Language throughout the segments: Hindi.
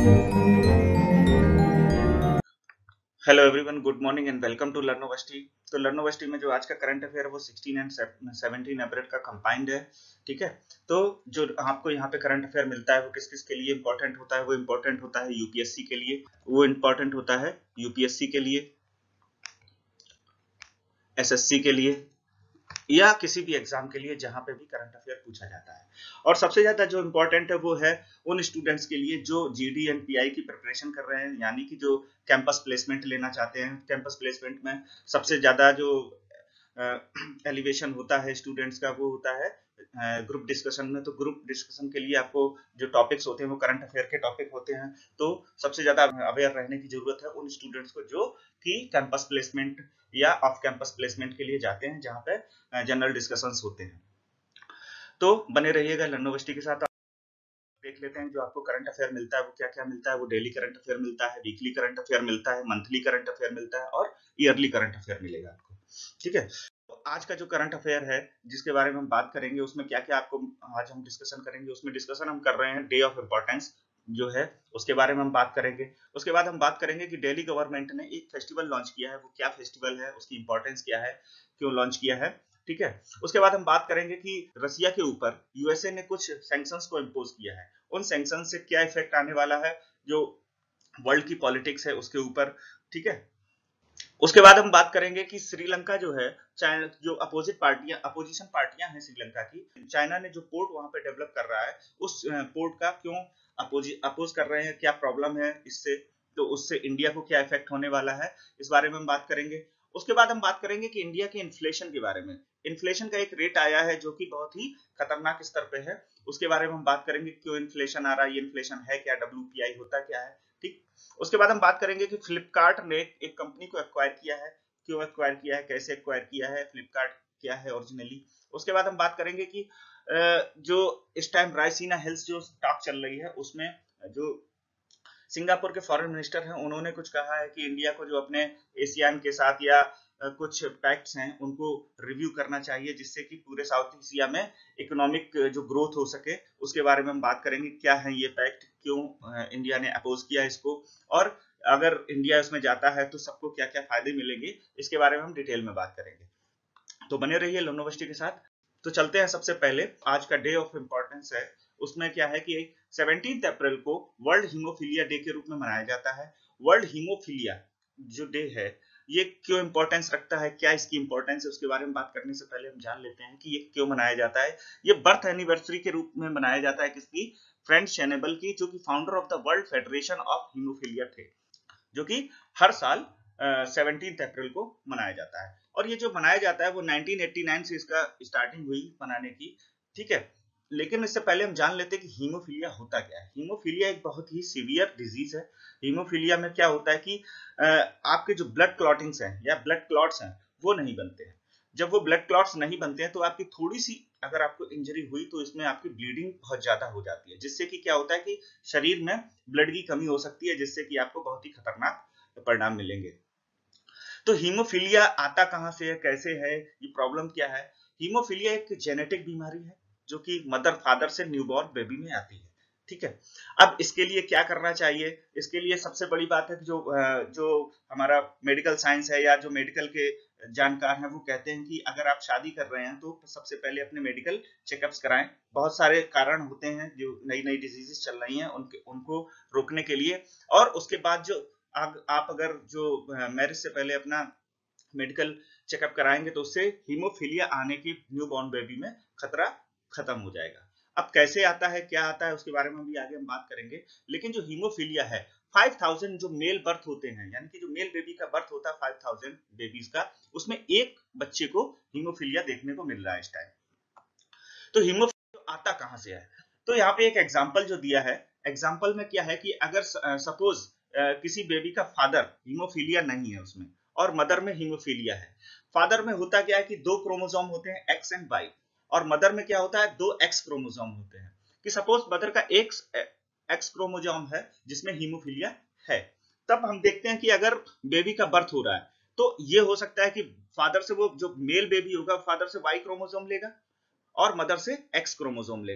Hello everyone, good morning and welcome to Learnoversity. तो लर्नोवर्सिटी में जो आज का करंट अफेयर है वो 16 एंड 17 अप्रैल का कंबाइंड है। ठीक है, तो जो आपको यहाँ पे करंट अफेयर मिलता है वो किस किस के लिए इंपॉर्टेंट होता है? वो इंपॉर्टेंट होता है यूपीएससी के लिए, वो इंपॉर्टेंट होता है यूपीएससी के लिए, एसएससी के लिए, या किसी भी एग्जाम के लिए जहां पे भी करंट अफेयर पूछा जाता है। और सबसे ज्यादा जो इम्पोर्टेंट है वो है उन स्टूडेंट्स के लिए जो जीडी एंड पीआई की प्रिपरेशन कर रहे हैं, यानी कि जो कैंपस प्लेसमेंट लेना चाहते हैं। कैंपस प्लेसमेंट में सबसे ज्यादा जो एलिवेशन होता है स्टूडेंट्स का वो होता है ग्रुप डिस्कशन में। तो ग्रुप डिस्कशन के लिए आपको जो टॉपिक्स होते हैं वो करंट अफेयर के टॉपिक होते हैं। तो सबसे ज्यादा अवेयर रहने की जरूरत है उन स्टूडेंट्स को जो कि कैंपस प्लेसमेंट या ऑफ कैंपस प्लेसमेंट के लिए जाते हैं, जहां पे जनरल डिस्कशंस होते हैं। तो बने रहिएगा लर्नोवर्सिटी के साथ। देख लेते हैं जो आपको करंट अफेयर मिलता है वो क्या क्या मिलता है। वो डेली करंट अफेयर मिलता है, वीकली करंट अफेयर मिलता है, मंथली करंट अफेयर मिलता है और ईयरली करंट अफेयर मिलेगा आपको। ठीक है, तो आज का जो करंट अफेयर है जिसके बारे में हम बात करेंगे उसमें क्या क्या आपको आज हम डिस्कशन करेंगे। उसमें डिस्कशन हम कर रहे हैं डे ऑफ इम्पोर्टेंस जो है उसके बारे में हम बात करेंगे। उसके बाद हम बात करेंगे कि दिल्ली गवर्नमेंट ने एक फेस्टिवल लॉन्च किया है, वो क्या फेस्टिवल है, उसकी इंपॉर्टेंस क्या है, क्यों लॉन्च किया है। ठीक है, उसके बाद हम बात करेंगे कि रसिया के ऊपर यूएसए ने कुछ सैंक्शंस को इम्पोज किया है, उन सैंक्शन से क्या इफेक्ट आने वाला है जो वर्ल्ड की पॉलिटिक्स है उसके ऊपर। ठीक है, उसके बाद हम बात करेंगे कि श्रीलंका जो है, चाइना जो अपोजिशन पार्टियां हैं श्रीलंका की, चाइना ने जो पोर्ट वहां पे डेवलप कर रहा है उस पोर्ट का क्यों अपोज कर रहे हैं, क्या प्रॉब्लम है इससे, तो उससे इंडिया को क्या इफेक्ट होने वाला है, इस बारे में हम बात करेंगे। उसके बाद हम बात करेंगे कि इंडिया के इन्फ्लेशन के बारे में। इन्फ्लेशन का एक रेट आया है जो कि बहुत ही खतरनाक स्तर पे है, उसके बारे में हम बात करेंगे क्यों इन्फ्लेशन आ रहा है, ये इन्फ्लेशन है क्या, डब्ल्यूपीआई होता क्या है। ठीक, उसके बाद हम बात करेंगे कि फ्लिपकार्ट ने एक कंपनी को एक्वायर किया है, क्यों एक्वायर किया है, कैसे एक्वायर किया है, फ्लिपकार्ट क्या है ओरिजिनली। उसके बाद हम बात करेंगे कि जो इस टाइम रायसीना हिल्स जो टॉक चल रही है उसमें जो सिंगापुर के फॉरेन मिनिस्टर हैं उन्होंने कुछ कहा है कि इंडिया को जो अपने एशियान के साथ या कुछ पैक्ट्स हैं उनको रिव्यू करना चाहिए, जिससे कि पूरे साउथ एशिया में इकोनॉमिक जो ग्रोथ हो सके। उसके बारे में हम बात करेंगे क्या है ये पैक्ट, क्यों इंडिया ने अपोज किया इसको, और अगर इंडिया उसमें जाता है तो सबको क्या क्या फायदे मिलेंगे, इसके बारे में हम डिटेल में बात करेंगे। तो बने रहिए लर्नोवर्सिटी के साथ। तो चलते हैं, सबसे पहले आज का डे ऑफ इम्पोर्टेंस है उसमें क्या है कि 17 अप्रैल को वर्ल्ड हीमोफीलिया डे के रूप में मनाया जाता है। वर्ल्ड हीमोफीलिया जो डे है ये क्यों इंपॉर्टेंस रखता है, क्या इसकी इंपॉर्टेंस है, उसके बारे में बात करने से पहले हम जान लेते हैं कि ये क्यों मनाया जाता है। ये बर्थ एनिवर्सरी के रूप में मनाया जाता है किसकी, फ्रेंड शेनेबल की, जो कि founder of the World Federation of Haemophilia थे, जो कि हर साल 17 अप्रैल को मनाया जाता है। और ये जो मनाया जाता है वो 1989 से इसका स्टार्टिंग हुई मनाने की। ठीक है, लेकिन इससे पहले हम जान लेते हैं कि हीमोफीलिया होता क्या है। हीमोफीलिया एक बहुत ही सीवियर डिजीज है। हीमोफीलिया में क्या होता है कि आपके जो ब्लड क्लॉटिंग्स हैं या ब्लड क्लॉट्स हैं वो नहीं बनते हैं। जब वो ब्लड क्लॉट्स नहीं बनते हैं तो आपकी थोड़ी सी अगर आपको इंजरी हुई तो इसमें आपकी ब्लीडिंग बहुत ज्यादा हो जाती है, जिससे कि क्या होता है कि शरीर में ब्लड की कमी हो सकती है, जिससे कि आपको बहुत ही खतरनाक परिणाम मिलेंगे। तो हीमोफीलिया आता कहां से है, कैसे है, ये प्रॉब्लम क्या है। हीमोफीलिया एक जेनेटिक बीमारी है जो कि मदर फादर से न्यूबॉर्न बेबी में आती है। ठीक है, अब इसके लिए क्या करना चाहिए, इसके लिए सबसे बड़ी बात है कि जो हमारा मेडिकल साइंस है या जो मेडिकल के जानकार हैं वो कहते हैं कि अगर आप शादी कर रहे हैं तो सबसे पहले अपने मेडिकल चेकअप्स कराएं। बहुत सारे कारण होते हैं जो नई नई डिजीजेस चल रही हैं उनको रोकने के लिए। और उसके बाद जो आप अगर जो मैरिज से पहले अपना मेडिकल चेकअप कराएंगे तो उससे हीमोफीलिया आने की न्यूबॉर्न बेबी में खतरा खत्म हो जाएगा। अब कैसे आता है, क्या आता है, उसके बारे में भी आगे हम बात करेंगे। लेकिन जो हीमोफीलिया है 5000 जो मेल बर्थ होते हैं, यानी कि जो मेल बेबी का बर्थ होता है 5000 बेबीज का, उसमें एक बच्चे को हीमोफीलिया देखने को मिल रहा है इस टाइम। तो हीमोफीलिया आता कहां से है, तो यहाँ पे एक एग्जाम्पल जो दिया है, एग्जाम्पल में क्या है कि अगर सपोज किसी बेबी का फादर हीमोफीलिया नहीं है उसमें और मदर में हीमोफीलिया है। फादर में होता क्या है कि 2 क्रोमोसोम होते हैं एक्स एंड वाई, और मदर में क्या होता है 2 एक्स क्रोमोसोम होते हैं। कि सपोज मदर का एक एक्स क्रोमोसोम है जिसमें हीमोफीलिया है, तब हम देखते हैं कि अगर बेबी का बर्थ हो रहा है तो ये हो सकता है कि फादर से वो जो मेल बेबी होगा फादर से वाई क्रोमोसोम लेगा और मदर से एक्स क्रोमोसोम लेगा।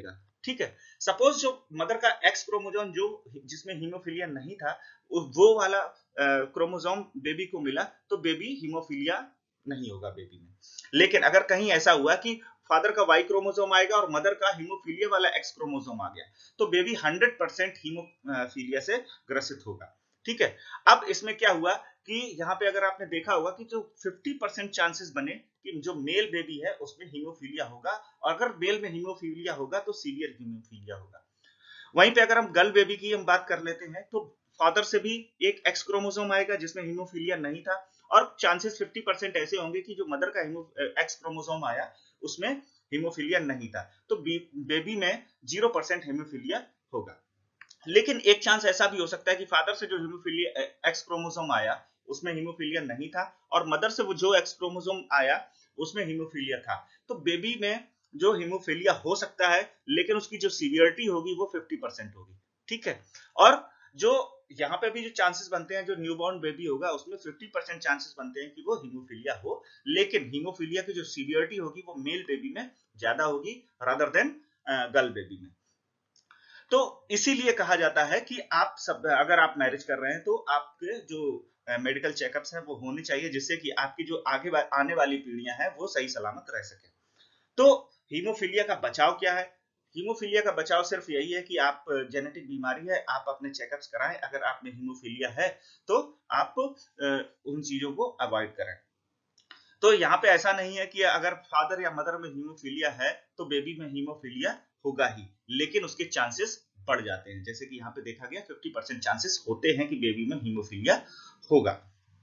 ठीक है। सपोज जो मदर का एक्स क्रोमोसोम जो जिसमें हीमोफीलिया नहीं था, वो वाला क्रोमोसोम बेबी को मिला, तो बेबी हीमोफीलिया नहीं होगा बेबी में। लेकिन अगर कहीं ऐसा हुआ कि फादर का वाई क्रोमोसोम आएगा और मदर का हीमोफीलिया वाला एक्स क्रोमोसोम आ गया, तो बेबी 100% हीमोफीलिया से ग्रसित होगा। ठीक है। अब इसमें क्या हुआ कि यहाँ पे अगर आपने देखा होगा कि जो 50% चांसेस बने कि जो मेल बेबी है उसमें हीमोफीलिया होगा, और अगर मेल में हीमोफीलिया होगा तो सीवियर हीमोफीलिया होगा। वहीं पे अगर हम गर्ल बेबी की हम बात कर लेते हैं, तो फादर से भी एक एक्स क्रोमोसोम आएगा जिसमें हीमोफीलिया नहीं था, और चांसेस 50% ऐसे होंगे कि जो मदर का एक्स क्रोमोसोम आया उसमें हीमोफीलिया नहीं था, तो बेबी में 0% हीमोफीलिया होगा। लेकिन एक चांस ऐसा भी हो सकता है कि फादर से जो हीमोफीलिया एक्स क्रोमोसोम आया उसमें हीमोफीलिया नहीं था, और मदर से वो जो एक्स क्रोमोसोम आया उसमें हीमोफीलिया था, तो बेबी में जो हीमोफीलिया हो सकता है, लेकिन उसकी जो सीवियरिटी होगी वो 50% होगी। ठीक है। और जो यहाँ पे भी जो चांसेस बनते हैं, जो न्यूबॉर्न बेबी होगा उसमें 50% चांसेस बनते हैं कि वो हीमोफीलिया हो, लेकिन हीमोफीलिया की जो सीवियरिटी होगी वो मेल बेबी में ज्यादा होगी रादर देन गर्ल बेबी में। तो इसीलिए कहा जाता है कि आप सब अगर आप मैरिज कर रहे हैं तो आपके जो मेडिकल चेकअप्स हैं वो होने चाहिए, जिससे कि आपकी जो आगे आने वाली पीढ़ियां हैं वो सही सलामत रह सके। तो हीमोफीलिया का बचाव क्या है? हीमोफीलिया का बचाव सिर्फ यही है कि आप जेनेटिक बीमारी है, आप अपने चेकअप्स कराएं। अगर आप में हीमोफीलिया है तो आप उन चीजों को अवॉइड करें। तो यहाँ पे ऐसा नहीं है कि अगर फादर या मदर में हीमोफीलिया है तो बेबी में हीमोफीलिया होगा ही, लेकिन उसके चांसेस बढ़ जाते हैं। जैसे कि यहाँ पे देखा गया 50% चांसेस होते हैं कि बेबी में हीमोफीलिया होगा।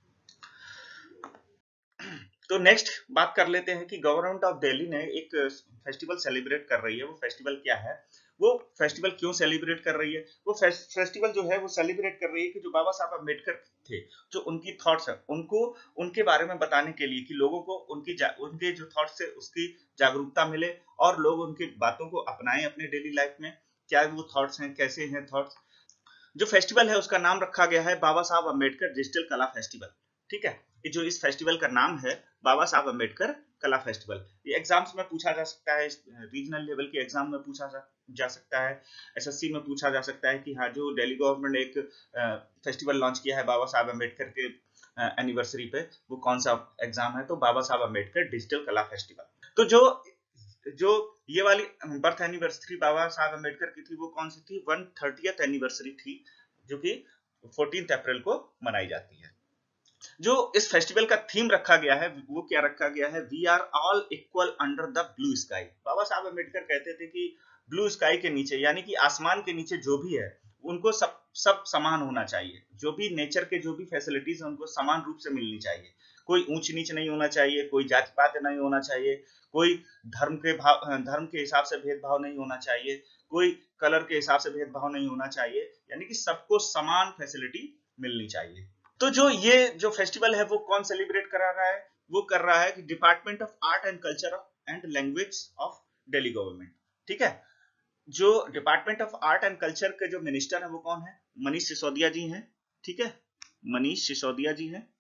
तो नेक्स्ट बात कर लेते हैं कि गवर्नमेंट ऑफ दिल्ली ने एक फेस्टिवल सेलिब्रेट कर रही है। वो फेस्टिवल क्या है, वो फेस्टिवल क्यों सेलिब्रेट कर रही है? वो फेस्टिवल जो है वो सेलिब्रेट कर रही है कि जो बाबा साहब अम्बेडकर थे, जो उनकी थॉट्स है उनको उनके बारे में बताने के लिए, कि लोगों को उनके जो थॉट्स है उसकी जागरूकता मिले और लोग उनकी बातों को अपनाएं अपने डेली लाइफ में। क्या वो थॉट्स हैं, कैसे हैं थॉट्स। जो फेस्टिवल है उसका नाम रखा गया है बाबा साहब अम्बेडकर डिजिटल कला फेस्टिवल। ठीक है। ये जो इस फेस्टिवल का नाम है बाबा साहब अम्बेडकर कला फेस्टिवल, ये एग्जाम्स में पूछा जा सकता है, रीजनल लेवल के एग्जाम में पूछा जा सकता है, एसएससी में पूछा जा सकता है कि हाँ जो दिल्ली गवर्नमेंट ने एक फेस्टिवल लॉन्च किया है बाबा साहब अम्बेडकर के एनिवर्सरी पे, वो कौन सा एग्जाम है, तो बाबा साहब अम्बेडकर डिजिटल कला फेस्टिवल। तो जो ये वाली बर्थ एनिवर्सरी बाबा साहब अम्बेडकर की थी वो कौन सी थी, 130th एनिवर्सरी थी, जो कि 14 अप्रैल को मनाई जाती है। जो इस फेस्टिवल का थीम रखा गया है वो क्या रखा गया है, we are all equal under the blue sky. Baba Saheb Ambedkar कहते थे कि ब्लू स्काई के नीचे, यानी कि आसमान के नीचे जो भी है उनको सब समान होना चाहिए। जो भी नेचर के जो भी फैसिलिटीज है उनको समान रूप से मिलनी चाहिए। कोई ऊंच नीच नहीं होना चाहिए, कोई जाति पात नहीं होना चाहिए, कोई धर्म के हिसाब से भेदभाव नहीं होना चाहिए, कोई कलर के हिसाब से भेदभाव नहीं होना चाहिए, यानी कि सबको समान फैसिलिटी मिलनी चाहिए। तो जो ये जो फेस्टिवल है वो कौन सेलिब्रेट करा रहा है, वो कर रहा है कि department of art and culture and language of Delhi government. ठीक है। जो department of art and culture के जो मिनिस्टर है वो कौन है, मनीष सिसोदिया जी हैं। ठीक है, मनीष सिसोदिया जी हैं,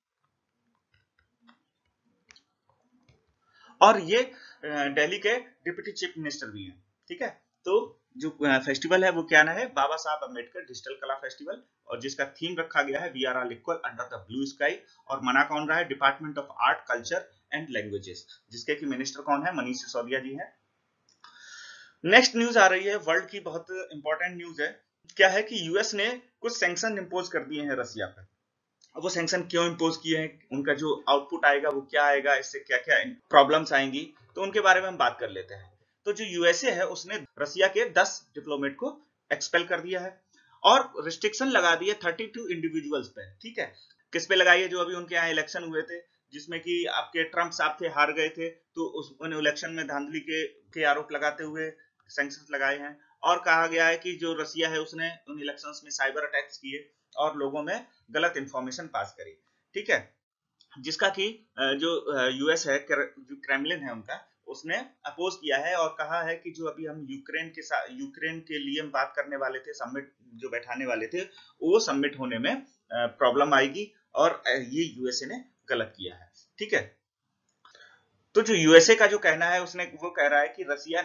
और ये दिल्ली के डिप्टी चीफ मिनिस्टर भी हैं। ठीक है। तो जो फेस्टिवल है वो क्या ना है, बाबा साहब अम्बेडकर डिजिटल कला फेस्टिवल, और जिसका थीम रखा गया है we are all equal under the blue sky, और मना कौन रहा है, department of art culture and languages, जिसके की मिनिस्टर कौन है, मनीष सिसोदिया जी हैं। नेक्स्ट न्यूज आ रही है, वर्ल्ड की बहुत इंपॉर्टेंट न्यूज है। क्या है कि यूएस ने कुछ सैंक्शन इंपोज कर दिए हैं रसिया पर। अब वो सैंक्शन क्यों इंपोज किए हैं, उनका जो आउटपुट आएगा वो क्या आएगा, इससे क्या क्या प्रॉब्लम्स आएंगी, तो उनके बारे में हम बात कर लेते हैं। तो जो यूएसए है उसने रसिया के 10 डिप्लोमेट को एक्सपेल कर दिया है, और रिस्ट्रिक्शन लगा दी है 32 इंडिविजुअल्स पे। ठीक है। किस पे लगाई है, जो अभी उनके यहाँ इलेक्शन हुए थे जिसमें कि आपके ट्रंप साहब थे, हार गए थे, तो उन इलेक्शन में धांधली के आरोप लगाते हुए सैंक्शंस लगाए हैं। और कहा गया है कि जो रसिया है उसने उन इलेक्शंस में साइबर अटैक्स किए और लोगों में गलत इंफॉर्मेशन पास करी। ठीक है। जिसका कि जो यूएस है, जो क्रेमलिन है उनका, उसने अपोज किया है और कहा है कि जो अभी हम यूक्रेन के लिए हम बात करने वाले थे, समिट जो बैठाने वाले थे, वो सबमिट होने में प्रॉब्लम आएगी, और ये यूएसए ने गलत किया है। ठीक है। तो जो यूएसए का जो कहना है, उसने वो कह रहा है कि रसिया ने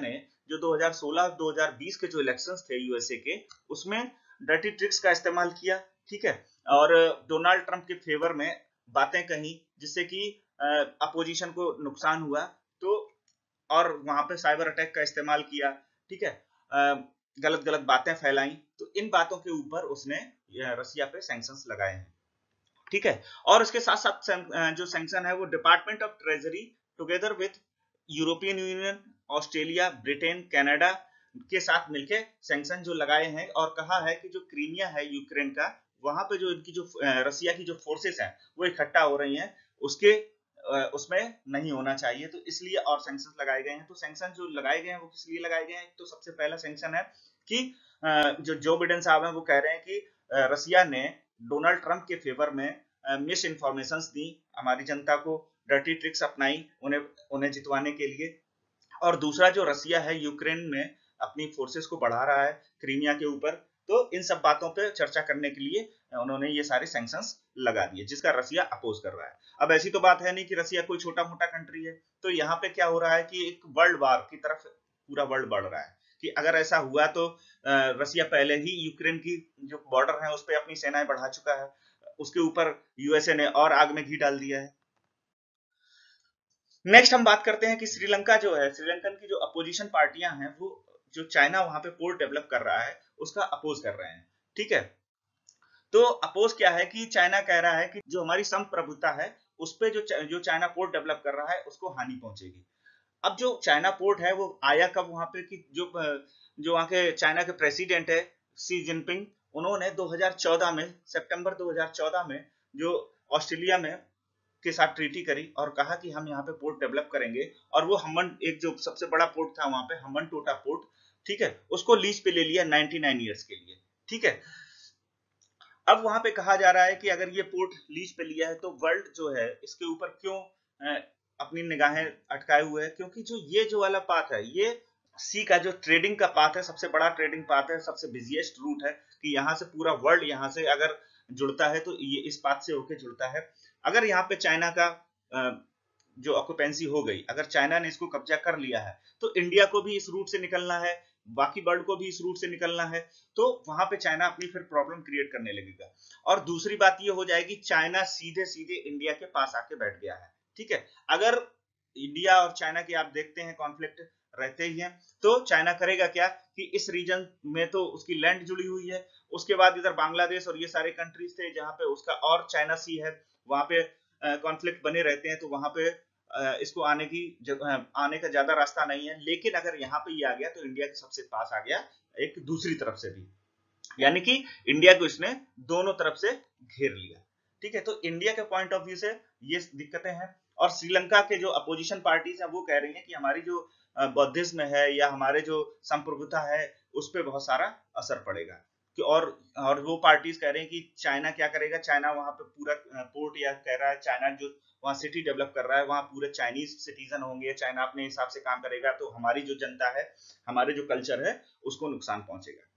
जो 2016-2020 के जो इलेक्शंस थे यूएसए के, उसमें डर्टी ट्रिक्स का इस्तेमाल किया, ठीक है, और डोनाल्ड ट्रंप के फेवर में बातें कही, जिससे कि अपोजिशन को नुकसान हुआ, तो और वहां पे साइबर अटैक का इस्तेमाल किया, ठीक है, गलत गलत बातें फैलाई, तो इन बातों के ऊपर उसने रसिया पे सैंक्शंस लगाए हैं, ठीक है। और उसके साथ साथ जो सैंक्शन है वो department of treasury together with European Union, Australia, Britain, Canada के साथ मिलके सैंक्शन जो लगाए हैं, और कहा है कि जो क्रीमिया है यूक्रेन का, वहां पे जो इनकी जो रसिया की जो फोर्सेस हैं वो इकट्ठा हो रही हैं, उसके उसमें नहीं होना चाहिए, तो इसलिए और सैंक्शन लगाए गए हैं। तो सैंक्शन जो लगाए गए हैं वो किस लिए लगाए गए हैं? तो सबसे पहला सैंक्शन है कि जो बिडेन साहब हैं वो कह रहे हैं कि रसिया ने डोनाल्ड ट्रंप के फेवर में मिस इन्फॉर्मेशन दी, हमारी जनता को डर्टी ट्रिक्स अपनाई उन्हें जितवाने के लिए। और दूसरा, जो रसिया है यूक्रेन में अपनी फोर्सेस को बढ़ा रहा है क्रीमिया के ऊपर, तो इन सब बातों पे चर्चा करने के लिए उन्होंने ये सारे सैंक्शंस लगा दिए, जिसका रसिया अपोज कर रहा है। अब ऐसी तो बात है नहीं कि रसिया कोई छोटा मोटा कंट्री है, तो यहाँ पे क्या हो रहा है कि एक वर्ल्ड वार की तरफ पूरा वर्ल्ड बढ़ रहा है, कि अगर ऐसा हुआ तो रसिया पहले ही यूक्रेन की जो बॉर्डर है उस पर अपनी सेनाएं बढ़ा चुका है, उसके ऊपर यूएसए ने और आग में घी डाल दिया है। नेक्स्ट हम बात करते हैं कि श्रीलंका जो है, श्रीलंकन की जो अपोजिशन पार्टियां हैं, वो जो चाइना वहां पे पोर्ट डेवलप कर रहा है उसका अपोज कर रहे हैं, ठीक है। तो अपोज क्या है कि चाइना कह रहा है कि जो हमारी संप्रभुता है उस पे जो चाइना पोर्ट डेवलप कर रहा है उसको हानि पहुंचेगी। अब जो चाइना पोर्ट है वो आया कब वहां पे कि जो वहां के चाइना के प्रेसिडेंट है शी जिनपिंग, उन्होंने 2014 में, सितंबर 2014 में जो ऑस्ट्रेलिया में के साथ ट्रीटी करी और कहा कि हम यहाँ पे पोर्ट डेवलप करेंगे, और वो हम्बन, एक जो सबसे बड़ा पोर्ट था वहां पे हम्बन टोटा पोर्ट, ठीक है, उसको लीज पे ले लिया 99 ईयर्स के लिए, ठीक है। अब वहां पे कहा जा रहा है कि अगर ये पोर्ट लीज पे लिया है तो वर्ल्ड जो है इसके ऊपर क्यों अपनी निगाहें अटकाए हुए है, क्योंकि जो ये जो वाला पाथ है, ये सी का जो ट्रेडिंग का पाथ है, सबसे बड़ा ट्रेडिंग पाथ है, सबसे बिजिएस्ट रूट है, कि यहाँ से पूरा वर्ल्ड यहाँ से अगर जुड़ता है तो ये इस पाथ से होके जुड़ता है। अगर यहाँ पे चाइना का जो ऑक्यूपेंसी हो गई, अगर चाइना ने इसको कब्जा कर लिया है, तो इंडिया को भी इस रूट से निकलना है, बाकी वर्ल्ड को भी इस रूट से निकलना है, तो वहां पे चाइना अपनी फिर प्रॉब्लम क्रिएट करने लगेगा। और दूसरी बात ये हो जाएगी, चाइना सीधे सीधे इंडिया के पास आके बैठ गया है, ठीक है। अगर इंडिया और चाइना की आप देखते हैं कॉन्फ्लिक्ट रहते ही हैं, तो चाइना करेगा क्या कि इस रीजन में तो उसकी लैंड जुड़ी हुई है, उसके बाद इधर बांग्लादेश और ये सारे कंट्रीज थे जहां पे उसका, और चाइना सी है, वहां पे कॉन्फ्लिक्ट बने रहते हैं, तो वहां पे इसको आने का ज्यादा रास्ता नहीं है। लेकिन अगर यहाँ पे ये आ गया तो इंडिया के सबसे पास आ गया एक दूसरी तरफ से भी, यानी कि इंडिया को इसने दोनों तरफ से घेर लिया, ठीक है। तो इंडिया के पॉइंट ऑफ व्यू से ये दिक्कतें हैं। और श्रीलंका के जो अपोजिशन पार्टीज हैं वो कह रही हैं कि हमारी जो बौद्धिज्म है या हमारे जो संप्रभुता है उस पर बहुत सारा असर पड़ेगा, कि और वो पार्टीज कह रहे हैं कि चाइना क्या करेगा, चाइना वहां पे पूरा पोर्ट, या कह रहा है चाइना जो वहां सिटी डेवलप कर रहा है वहां पूरे चाइनीज सिटीजन होंगे, चाइना अपने हिसाब से काम करेगा, तो हमारी जो जनता है, हमारे जो कल्चर है उसको नुकसान पहुंचेगा।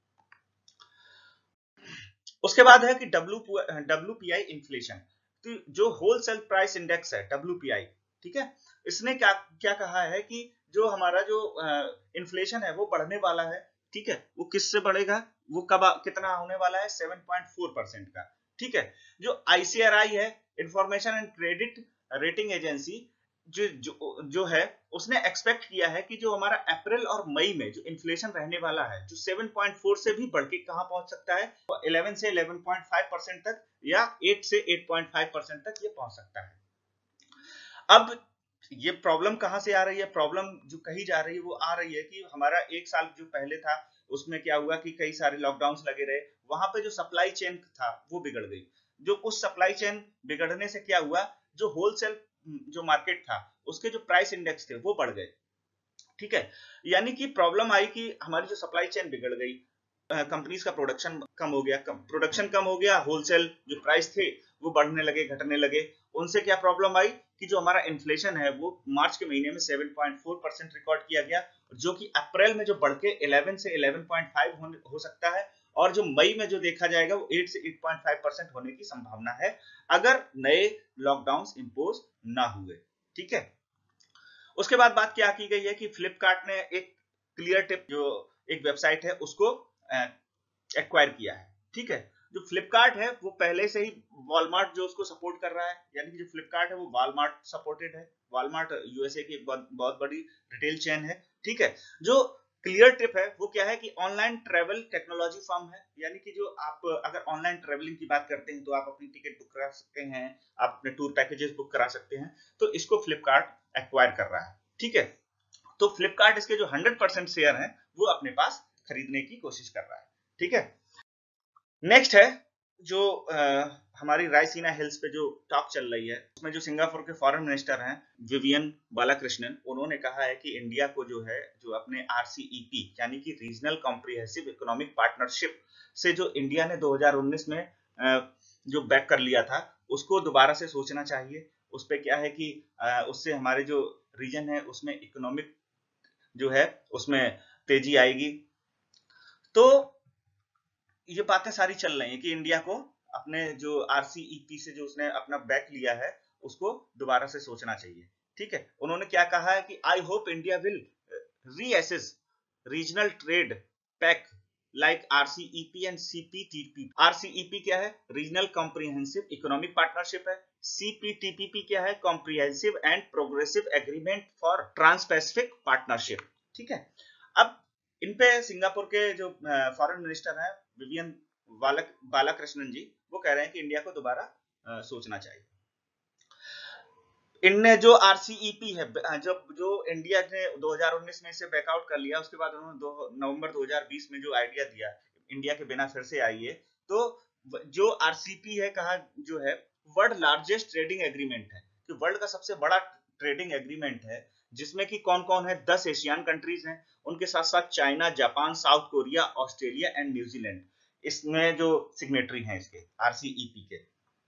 उसके बाद है कि WPI इन्फ्लेशन, तो जो होलसेल प्राइस इंडेक्स है WPI, ठीक है, इसने क्या क्या कहा है कि जो हमारा जो इन्फ्लेशन है वो बढ़ने वाला है, ठीक है। वो किससे बढ़ेगा, वो कब कितना होने वाला है, 7.4% का, ठीक है। जो ICRI है, information and credit rating agency, जो है, उसने एक्सपेक्ट किया है कि जो हमारा अप्रैल और मई में जो इन्फ्लेशन रहने वाला है, जो 7.4 से भी बढ़ के कहां पहुंच सकता है, 11 से 11.5% तक, या 8 से 8.5% तक ये पहुंच सकता है। अब ये प्रॉब्लम कहां से आ रही है, प्रॉब्लम जो कही जा रही है वो आ रही है कि हमारा एक साल जो पहले था उसमें क्या हुआ कि कई सारे लॉकडाउन लगे रहे, वहां पे जो सप्लाई चेन था वो बिगड़ गई। जो उस सप्लाई चेन बिगड़ने से क्या हुआ, जो होलसेल जो मार्केट था उसके जो प्राइस इंडेक्स थे वो बढ़ गए, ठीक है। यानी कि प्रॉब्लम आई कि हमारी जो सप्लाई चेन बिगड़ गई, कंपनीज का प्रोडक्शन कम हो गया, होलसेल जो प्राइस थे वो बढ़ने लगे, घटने लगे। उनसे क्या प्रॉब्लम आई कि जो हमारा इन्फ्लेशन है वो मार्च के महीने में 7.4% रिकॉर्ड किया गया, जो कि अप्रैल में जो बढ़ के 11 से 11.5 हो सकता है, और जो मई में जो देखा जाएगा वो 8 से 8.5% होने की संभावना है, अगर नए लॉकडाउन इंपोज ना हुए, ठीक है। उसके बाद बात क्या की गई है कि फ्लिपकार्ट ने एक क्लियर टिप जो एक वेबसाइट है उसको एक्वायर किया है। ठीक है, जो फ्लिपकार्ट है वो पहले से ही वॉलमार्ट जो उसको सपोर्ट कर रहा है, यानी कि जो फ्लिपकार्ट है वो वॉलमार्ट सपोर्टेड है। वॉलमार्ट यूएसए की एक बहुत बड़ी रिटेल चेन है। ठीक है, जो क्लियर ट्रिप है वो क्या है कि ऑनलाइन ट्रेवल टेक्नोलॉजी फर्म है, यानी कि जो आप अगर ऑनलाइन ट्रेवलिंग की बात करते हैं तो आप अपनी टिकट बुक करा सकते हैं, आप अपने टूर पैकेजेस बुक करा सकते हैं, तो इसको फ्लिपकार्ट एक्वायर कर रहा है। ठीक है, तो फ्लिपकार्ट इसके जो 100% शेयर है वो अपने पास खरीदने की कोशिश कर रहा है। ठीक है, नेक्स्ट है जो हमारी रायसीना हिल्स पे जो टॉक चल रही है, उसमें जो सिंगापुर के फॉरेन मिनिस्टर हैं विवियन बालाकृष्णन, उन्होंने कहा है कि इंडिया को जो है जो अपने RCEP यानी कि रीजनल कॉम्प्रिहेंसिव इकोनॉमिक पार्टनरशिप से जो इंडिया ने 2019 में जो बैक कर लिया था उसको दोबारा से सोचना चाहिए। उस पे क्या है कि उससे हमारे जो रीजन है उसमें इकोनॉमिक जो है उसमें तेजी आएगी। तो ये बातें सारी चल रही हैं कि इंडिया को अपने जो RCEP से जो उसने अपना बैक लिया है उसको दोबारा से सोचना चाहिए। ठीक है, उन्होंने क्या कहा है कि I hope India will reassess regional trade pact like RCEP and CPTPP। RCEP क्या है? रीजनल कॉम्प्रिहेंसिव इकोनॉमिक पार्टनरशिप है। CPTPP क्या है? Comprehensive and progressive agreement for trans Pacific partnership. ठीक है, अब इन पे सिंगापुर के जो फॉरेन मिनिस्टर हैं विवियन बालाकृष्णन जी, वो कह रहे हैं कि इंडिया को दोबारा सोचना चाहिए। इनने जो RCEP है जब जो इंडिया ने 2019 में इसे बैकआउट कर लिया, उसके बाद उन्होंने नवंबर 2020 में जो आइडिया दिया इंडिया के बिना फिर से आई है, तो जो RCEP है कहा जो है वर्ल्ड लार्जेस्ट ट्रेडिंग एग्रीमेंट है, कि वर्ल्ड का सबसे बड़ा ट्रेडिंग एग्रीमेंट है, जिसमें कि कौन कौन है? 10 एशियन कंट्रीज हैं, उनके साथ साथ China, Japan, South Korea, Australia and न्यूजीलैंड इसमें जो सिग्नेटरी हैं इसके RCEP के।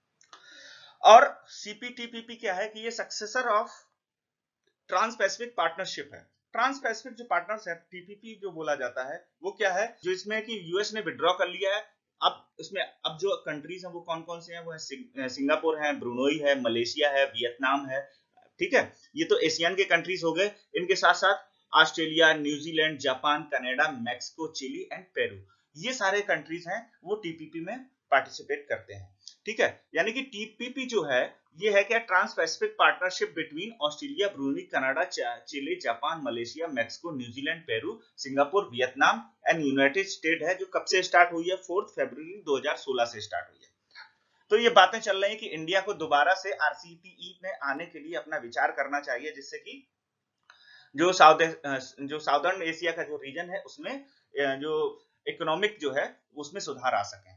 और CPTPP क्या है कि ये successor of trans Pacific partnership है। ट्रांस पैसिफिक जो पार्टनर्स है TPP जो बोला जाता है वो क्या है? जो इसमें कि यूएस ने विड्रॉ कर लिया है। अब इसमें अब जो कंट्रीज हैं वो कौन कौन से हैं? वो है सिंगापुर है, ब्रुनोई है, मलेशिया है, वियतनाम है। ठीक है, ये तो एशियन के कंट्रीज हो गए। इनके साथ साथ Australia, New Zealand, Japan, Canada, Mexico, Chile and Peru, ये सारे कंट्रीज हैं वो TPP में पार्टिसिपेट करते हैं। ठीक है, यानी कि TPP जो है ये है क्या? Trans Pacific partnership between Australia, Brunei, Canada, Chile, Japan, Malaysia, Mexico, New Zealand, Peru, Singapore, Vietnam and United State है, जो कब से स्टार्ट हुई है? 4 फरवरी 2016 से स्टार्ट हुई है। तो ये बातें चल रही है कि इंडिया को दोबारा से RCEP में आने के लिए अपना विचार करना चाहिए, जिससे कि जो साउदर्न एशिया का जो रीजन है उसमें जो इकोनॉमिक जो है उसमें सुधार आ सके।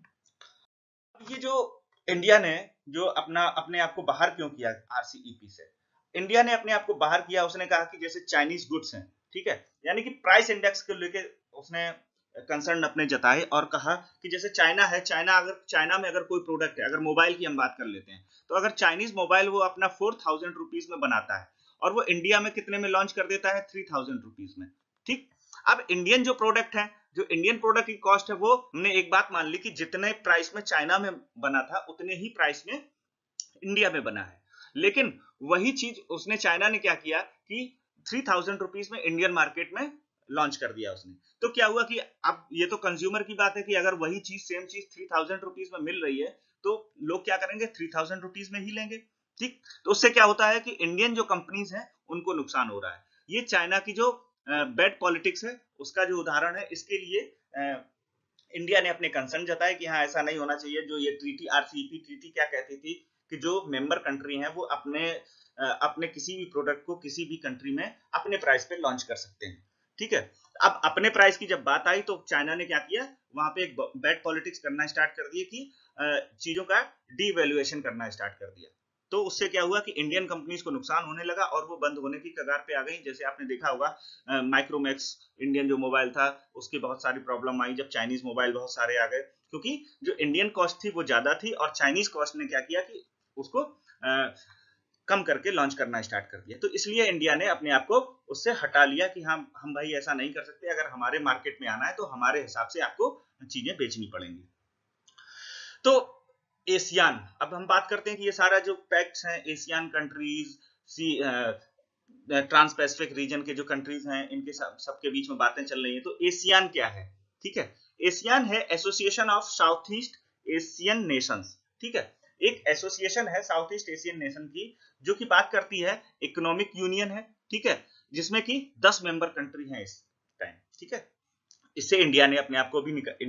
ये जो इंडिया ने जो अपने आप को बाहर क्यों किया RCEP से? इंडिया ने अपने आप को बाहर किया, उसने कहा कि जैसे चाइनीज गुड्स हैं, ठीक है, यानी कि प्राइस इंडेक्स को लेके उसने कंसर्न अपने जताए और कहा कि जैसे चाइना में अगर कोई प्रोडक्ट है, अगर मोबाइल की हम बात कर लेते हैं, तो अगर चाइनीज मोबाइल वो अपना 4000 रुपीज में बनाता है और वो इंडिया में कितने में लॉन्च कर देता है? 3000 रुपीज में। ठीक, अब इंडियन जो प्रोडक्ट है, जो इंडियन प्रोडक्ट की कॉस्ट है, वो हमने एक बात मान ली कि जितने प्राइस में चाइना में बना था उतने ही प्राइस में इंडिया में बना है। लेकिन वही चीज उसने चाइना ने क्या किया कि 3000 रुपीज में इंडियन मार्केट में लॉन्च कर दिया उसने। तो क्या हुआ कि अब ये तो कंज्यूमर की बात है कि अगर वही चीज सेम चीज 3000 रुपीज में मिल रही है तो लोग क्या करेंगे? 3000 रुपीज में ही लेंगे। ठीक, तो उससे क्या होता है कि इंडियन जो कंपनीज हैं उनको नुकसान हो रहा है। ये चाइना की जो बैड पॉलिटिक्स है उसका जो उदाहरण है। इसके लिए इंडिया ने अपने कंसर्न जताए कि हाँ, ऐसा नहीं होना चाहिए। जो ये ट्रीटी RCEP ट्रीटी क्या कहती थी कि जो मेंबर कंट्री हैं वो अपने किसी भी प्रोडक्ट को किसी भी कंट्री में अपने प्राइस पे लॉन्च कर सकते हैं। ठीक है, अब अपने प्राइस की जब बात आई तो चाइना ने क्या किया? वहां पे एक बैड पॉलिटिक्स करना स्टार्ट कर दिए कि चीजों का डीवैल्यूएशन करना स्टार्ट कर दिया। तो उससे क्या हुआ कि इंडियन कंपनीज को नुकसान होने लगा और वो बंद होने की कगार पे आ गई। जैसे आपने देखा होगा माइक्रोमैक्स इंडियन जो मोबाइल था उसकी बहुत सारी प्रॉब्लम आई जब चाइनीज मोबाइल बहुत सारे आ गए, क्योंकि जो इंडियन कॉस्ट थी वो ज्यादा थी और चाइनीज कॉस्ट ने क्या किया कि उसको कम करके लॉन्च करना स्टार्ट कर दिया। तो इसलिए इंडिया ने अपने आप को उससे हटा लिया कि हम भाई ऐसा नहीं कर सकते, अगर हमारे मार्केट में आना है तो हमारे हिसाब से आपको चीजें बेचनी पड़ेंगी। तो एशियान, अब हम बात करते हैं कि ये सारा जो पैक्ट्स हैं Asian countries trans Pacific region के जो कंट्रीज हैं इनके सबके बीच में बातें चल रही हैं। तो एशियान क्या है, ठीक है, एशियान है association of South East Asian nations, ठीक है, एक एसोसिएशन है साउथ ईस्ट एशियन नेशन की जो कि बात करती है इकोनॉमिक यूनियन है, ठीक है, जिसमें कि 10 मेंबर कंट्री हैं इस टाइम, ठीक है। इससे इंडिया ने अपने आप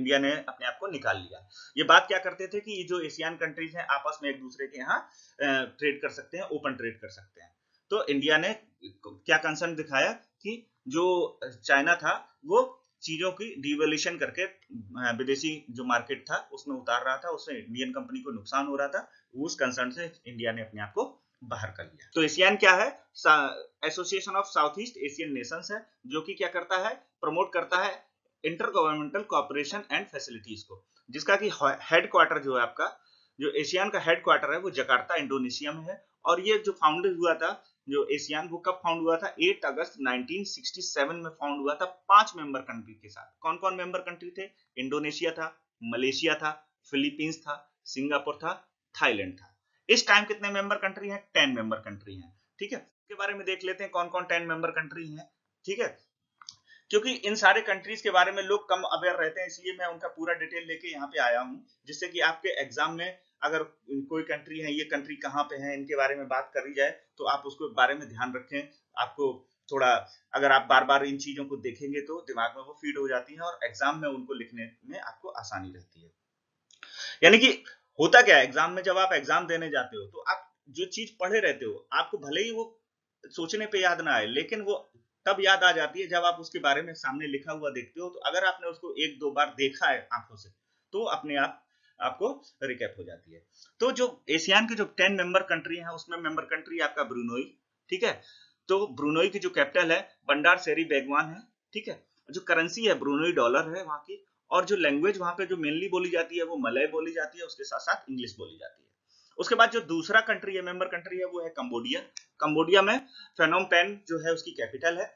को निकाल लिया। ये बात क्या करते थे कि ये जो एशियन कंट्रीज हैं आपस में एक दूसरे के यहाँ ट्रेड कर सकते हैं, ओपन ट्रेड कर सकते हैं। तो इंडिया ने क्या कंसर्न दिखाया कि जो चाइना था वो चीजों की डिवैल्यूएशन करके विदेशी जो मार्केट था उसमें उतार रहा था, उससे इंडियन कंपनी को नुकसान हो रहा था, उस कंसर्न से इंडिया ने अपने आप को बाहर कर लिया। तो एशियन क्या है, association of South East Asian nations है, जो कि क्या करता है, प्रमोट करता है inter governmental corporation and facilities को, जिसका कि हेडक्वार्टर जो है आपका, जो एशियन का हेडक्वार्टर है वो जकार्ता इंडोनेशिया में है। और ये जो फाउंड हुआ था, जो एशियन, वो कब फाउंड हुआ था, 8 अगस्त 1967 में फाउंड हुआ था 5 मेंबर कंट्री के साथ। कौन कौन मेंबर कंट्री थे, इंडोनेशिया था, मलेशिया था, फिलीपींस था, सिंगापुर था, थाईलैंड था। इस टाइम कितने मेंबर कंट्री हैं, 10 मेंबर कंट्री हैं, ठीक है। इसके बारे में देख लेते हैं कौन कौन 10 मेंबर कंट्री हैं, ठीक है, क्योंकि इन सारे कंट्रीज के बारे में लोग कम अवेयर रहते हैं, इसलिए मैं उनका पूरा डिटेल लेके यहाँ पे आया हूँ, जिससे कि आपके एग्जाम में अगर कोई कंट्री है, ये कंट्री कहाँ पे है, इनके बारे में बात करी जाए तो आप उसके बारे में ध्यान रखें। आपको थोड़ा, अगर आप बार बार इन चीजों को देखेंगे तो दिमाग में वो फीड हो जाती है और एग्जाम में उनको लिखने में आपको आसानी रहती है। यानी कि होता क्या है, एग्जाम में जब आप एग्जाम देने जाते हो तो आप जो चीज पढ़े रहते हो आपको भले ही वो सोचने पे याद ना आए, लेकिन वो तब याद आ जाती है जब आप उसके बारे में सामने लिखा हुआ देखते हो। तो अगर आपने उसको 1-2 बार देखा है आंखों से तो अपने आप आपको रिकैप हो जाती है। तो जो एशियान के जो 10 मेंबर कंट्री है उसमें मेंबर कंट्री आपका ब्रुनोई, ठीक है। तो ब्रुनोई की जो कैपिटल है बंडार सेरी बेगवान है, ठीक है। जो करेंसी है ब्रुनोई डॉलर है वहां की, और जो लैंग्वेज वहां पे जो मेनली बोली जाती है वो मलय बोली जाती है, उसके साथ साथ इंग्लिश बोली जाती है। उसके बाद जो दूसरा कंट्री है, मेंबर कंट्री है, वो है कंबोडिया। कंबोडिया में फेनोम पेन जो है उसकी कैपिटल है,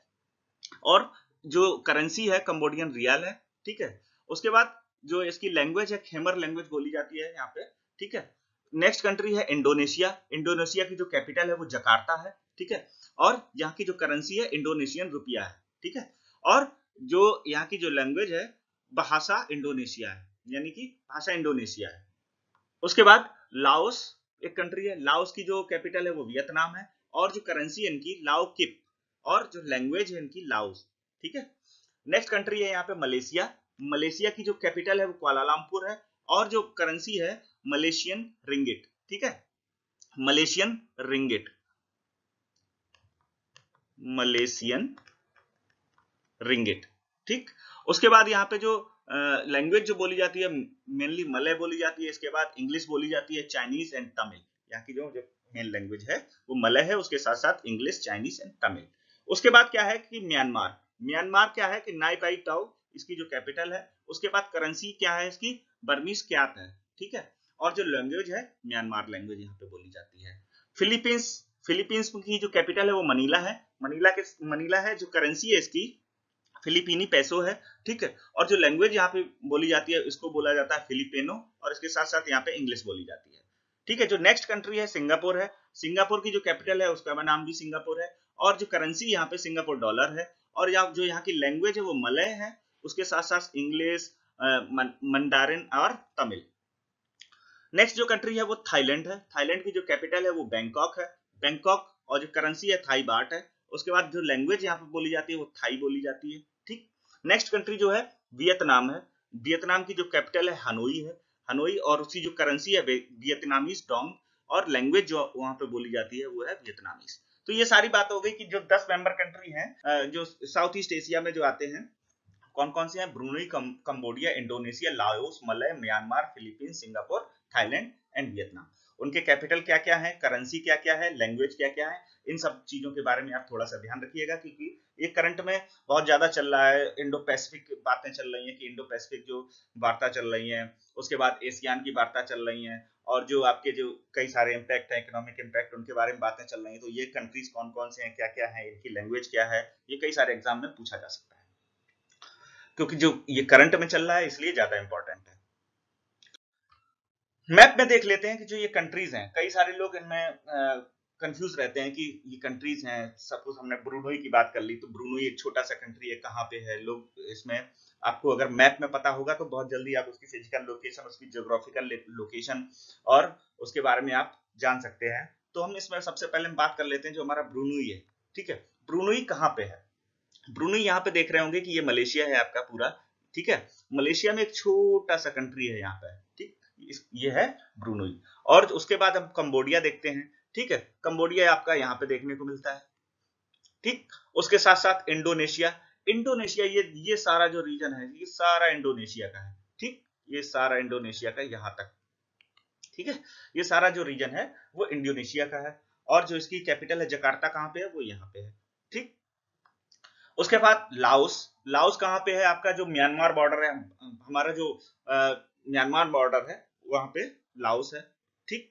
और जो करेंसी है कंबोडियन रियाल है, ठीक है। उसके बाद जो इसकी लैंग्वेज है खेमर लैंग्वेज बोली जाती है यहाँ पे, ठीक है। नेक्स्ट कंट्री है इंडोनेशिया। इंडोनेशिया की जो कैपिटल है वो जकार्ता है, ठीक है। और यहाँ की जो करेंसी है इंडोनेशियन रुपया है, ठीक है। और जो यहाँ की जो लैंग्वेज है भाषा इंडोनेशिया है, यानी कि भाषा इंडोनेशिया है। उसके बाद लाओस एक कंट्री है, लाओस की जो कैपिटल है वो वियतनाम है, और जो करेंसी है इनकी लाओ किप, और जो लैंग्वेज है इनकी लाओस, ठीक है। नेक्स्ट कंट्री है यहाँ पे मलेशिया। मलेशिया की जो कैपिटल है वो कुआलालंपुर है, और जो करेंसी है मलेशियन रिंगिट, ठीक है, मलेशियन रिंगिट, मलेशियन रिंगिट, ठीक। उसके बाद यहाँ पे जो लैंग्वेज जो बोली जाती है मेनली मलय बोली जाती है, इसके बाद इंग्लिश बोली जाती है, चाइनीज एंड तमिल। यहाँ की जो मेन लैंग्वेज है वो मलय है, उसके साथ साथ इंग्लिश, चाइनीज एंड तमिल। उसके बाद क्या है कि म्यांमार। म्यांमार क्या है कि नाई पाई टाउ इसकी जो कैपिटल है। उसके बाद करेंसी क्या है इसकी, बर्मीज क्यात है, ठीक है। और जो लैंग्वेज है म्यांमार लैंग्वेज यहाँ पे बोली जाती है। फिलीपींस, फिलीपींस की जो कैपिटल है वो मनीला है। मनीला है, जो करेंसी है इसकी फिलिपीनी पैसो है, ठीक है। और जो लैंग्वेज यहाँ पे बोली जाती है इसको बोला जाता है फिलिपिनो, और इसके साथ साथ यहाँ पे इंग्लिश बोली जाती है, ठीक है। जो नेक्स्ट कंट्री है सिंगापुर है। सिंगापुर की जो कैपिटल है उसका नाम भी सिंगापुर है, और जो करेंसी यहाँ पे सिंगापुर डॉलर है, और जो यहाँ की लैंग्वेज है वो मलय है, उसके साथ साथ इंग्लिश, मंडारिन और तमिल। नेक्स्ट जो कंट्री है वो थाईलैंड है। थाईलैंड की जो कैपिटल है वो बैंकॉक है, बैंकॉक, और जो करेंसी है थाई बाट है। उसके बाद जो लैंग्वेज यहाँ पे बोली जाती है वो थाई बोली जाती है, ठीक। नेक्स्ट कंट्री जो है वियतनाम है। वियतनाम की जो कैपिटल है हनोई है, हनोई, और उसकी जो करेंसी है वियतनामीज डोंग, और लैंग्वेज जो वहां पे बोली जाती है वो है वियतनामीज। तो ये सारी बात हो गई कि जो 10 मेंबर कंट्री हैं जो साउथ ईस्ट एशिया में जो आते हैं, कौन कौन से हैं, Brunei, Cambodia, Indonesia, Laos, Malay, Myanmar, Philippines, Singapore, Thailand and Vietnam. उनके कैपिटल क्या क्या है, करेंसी क्या क्या है, लैंग्वेज क्या क्या है, इन सब चीजों के बारे में आप थोड़ा सा ध्यान रखिएगा, क्योंकि ये करंट में बहुत ज्यादा चल रहा है। इंडो पैसिफिक बातें चल रही हैं कि इंडो पैसिफिक जो वार्ता चल रही है, उसके बाद एशियान की वार्ता चल रही है, और जो आपके जो कई सारे इम्पैक्ट है, इकोनॉमिक इम्पैक्ट, उनके बारे में बातें चल रही हैं। तो ये कंट्रीज कौन कौन से हैं, क्या क्या है, इनकी लैंग्वेज क्या है, ये कई सारे एग्जाम में पूछा जा सकता है, क्योंकि जो ये करंट में चल रहा है इसलिए ज्यादा इंपॉर्टेंट है। मैप में देख लेते हैं कि जो ये कंट्रीज हैं, कई सारे लोग इनमें कंफ्यूज रहते हैं कि ये कंट्रीज हैं। सपोज हमने ब्रूनोई की बात कर ली, तो ब्रूनोई एक छोटा सा कंट्री है, कहाँ पे है। लोग इसमें आपको अगर मैप में पता होगा तो बहुत जल्दी आप उसकी फिजिकल लोकेशन, उसकी ज्योग्राफिकल लोकेशन और उसके बारे में आप जान सकते हैं। तो हम इसमें सबसे पहले हम बात कर लेते हैं जो हमारा ब्रूनोई है। ठीक है, ब्रूनोई कहाँ पे है? ब्रूनोई यहाँ पे देख रहे होंगे कि ये मलेशिया है आपका पूरा। ठीक है, मलेशिया में एक छोटा सा कंट्री है यहाँ पे। ठीक, ये है ब्रूनोई। और उसके बाद हम कंबोडिया देखते हैं। ठीक है, कंबोडिया आपका यहाँ पे देखने को मिलता है। ठीक, उसके साथ साथ इंडोनेशिया। इंडोनेशिया ये सारा जो रीजन है ये सारा इंडोनेशिया का है। ठीक, ये सारा इंडोनेशिया का यहाँ तक। ठीक है, ये सारा जो रीजन है वो इंडोनेशिया का है। और जो इसकी कैपिटल है जकार्ता कहाँ पे है? वो यहाँ पे है। ठीक, उसके बाद लाओस। लाओस कहाँ पे है? आपका जो म्यांमार बॉर्डर है, हमारा जो म्यांमार बॉर्डर है वहां पे लाओस है। ठीक,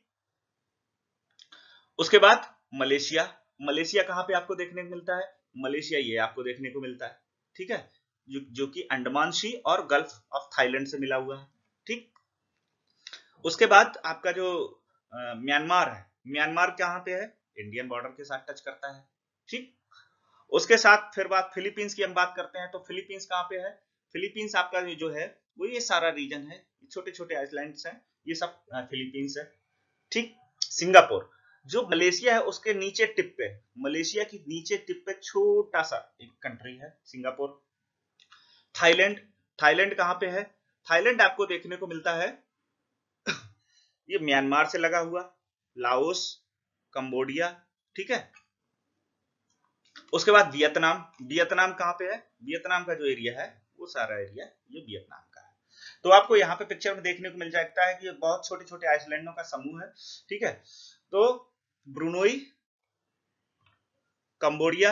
उसके बाद मलेशिया। मलेशिया कहाँ पे आपको देखने को मिलता है? मलेशिया ये आपको देखने को मिलता है। ठीक है, जो कि अंडमान सी और गल्फ ऑफ थाईलैंड से मिला हुआ है। ठीक, उसके बाद आपका जो म्यांमार है, म्यांमार कहाँ पे है? इंडियन बॉर्डर के साथ टच करता है। ठीक, उसके साथ फिर बात फिलीपींस की हम बात करते हैं, तो फिलीपींस कहाँ पे है? फिलीपींस आपका जो है वो ये सारा रीजन है, छोटे छोटे आइलैंड्स हैं, ये सब फिलीपींस है। ठीक, सिंगापुर जो मलेशिया है उसके नीचे टिप पे, मलेशिया की नीचे टिप पे छोटा सा एक कंट्री है सिंगापुर। थाईलैंड, थाईलैंड कहाँ पे है? थाईलैंड आपको देखने को मिलता है ये म्यांमार से लगा हुआ, लाओस, कंबोडिया। ठीक है, उसके बाद वियतनाम। वियतनाम कहाँ पे है? वियतनाम का जो एरिया है वो सारा एरिया ये वियतनाम का है। तो आपको यहाँ पे पिक्चर में देखने को मिल जाता है कि बहुत छोटे छोटे आइसलैंडों का समूह है। ठीक है, तो Brunei, Cambodia,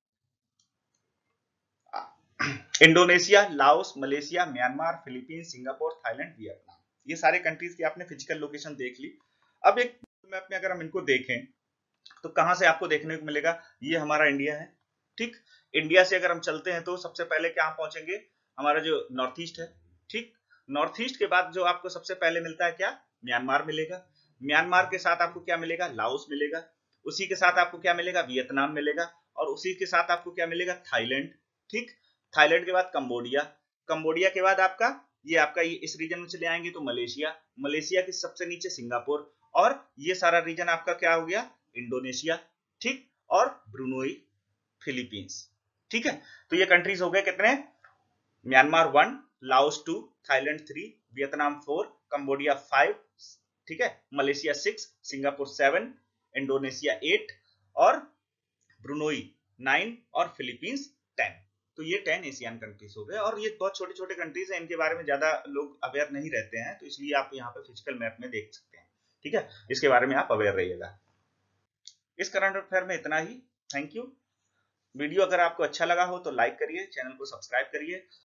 Indonesia, Laos, Malaysia, Myanmar, Philippines, Singapore, Thailand, Vietnam, ये सारे कंट्रीज की आपने फिजिकल लोकेशन देख ली। अब एक मैप में अगर हम इनको देखें तो कहां से आपको देखने को मिलेगा? ये हमारा इंडिया है। ठीक, इंडिया से अगर हम चलते हैं तो सबसे पहले क्या पहुंचेंगे? हमारा जो नॉर्थ ईस्ट है। ठीक, नॉर्थ ईस्ट के बाद जो आपको सबसे पहले मिलता है क्या? म्यांमार मिलेगा। म्यांमार के साथ आपको क्या मिलेगा? लाओस मिलेगा। उसी के साथ आपको क्या मिलेगा? वियतनाम मिलेगा। और उसी के साथ आपको क्या मिलेगा? थाईलैंड। ठीक, थाईलैंड के बाद कंबोडिया। कंबोडिया के बाद आपका ये इस रीजन में चले आएंगे तो मलेशिया। मलेशिया के सबसे नीचे सिंगापुर। और ये सारा रीजन आपका क्या हो गया? इंडोनेशिया। ठीक, और ब्रूनोई, फिलीपींस। ठीक है, तो ये कंट्रीज हो गए कितने? Myanmar 1, Laos 2, Thailand 3, Vietnam 4, Cambodia 5, ठीक है, मलेशिया 6, सिंगापुर 7, इंडोनेशिया 8 और ब्रूनोई 9 और फिलीपींस 10। तो ये 10 एशियन कंट्रीज हो गए। और ये बहुत छोटे छोटे कंट्रीज हैं, इनके बारे में ज्यादा लोग अवेयर नहीं रहते हैं, तो इसलिए आप यहाँ पे फिजिकल मैप में देख सकते हैं। ठीक है, इसके बारे में आप अवेयर रहिएगा। इस करंट अफेयर में इतना ही। Thank you. वीडियो अगर आपको अच्छा लगा हो तो लाइक करिए, चैनल को सब्सक्राइब करिए